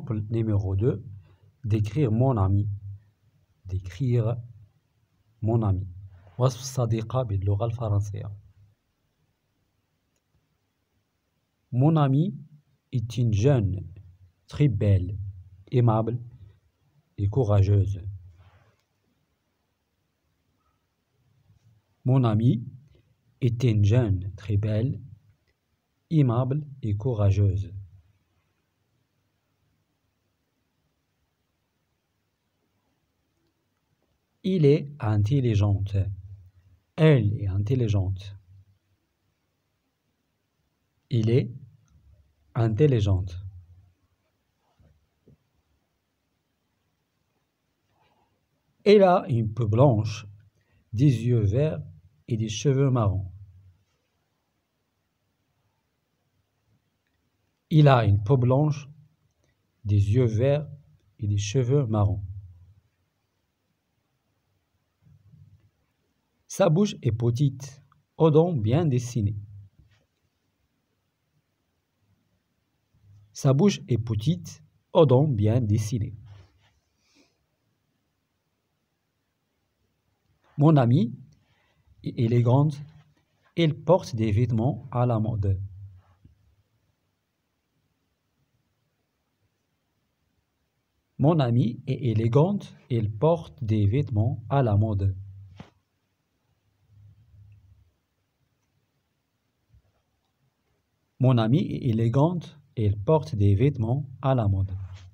Exemple numéro 2, d'écrire mon ami. D'écrire mon ami. وصف الصديقة باللغة الفرنسية. Mon amie est une jeune, très belle, aimable et courageuse. Mon amie est une jeune, très belle, aimable et courageuse. Il est intelligente. Elle est intelligente. Il est intelligente. Elle a une peau blanche, des yeux verts et des cheveux marrons. Il a une peau blanche, des yeux verts et des cheveux marrons. Sa bouche est petite, aux dents bien dessinées. Sa bouche est petite, aux dents bien dessinées. Mon amie est élégante, elle porte des vêtements à la mode. Mon amie est élégante, elle porte des vêtements à la mode. Mon amie est élégante, elle porte des vêtements à la mode.